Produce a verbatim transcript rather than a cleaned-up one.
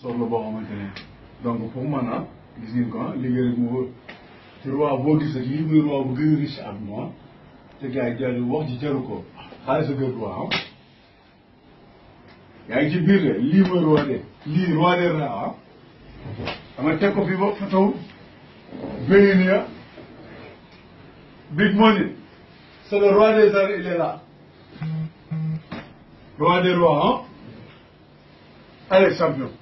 soxla boo xamante ne donc pour man ah gis ngeen ko ah liggéey rek moo te roi boo gis rek lii muy roi bu gën a riche ak moi te gars yi jaru wax ji jaru ko xaalis a gën roi ah yaa ngi ci biir de lii mooy roi de lii roi de ra ah dama teg ko fi ba fa taw béy nii ah big money c'est le roi des arts il est là roi des rois ah allez champion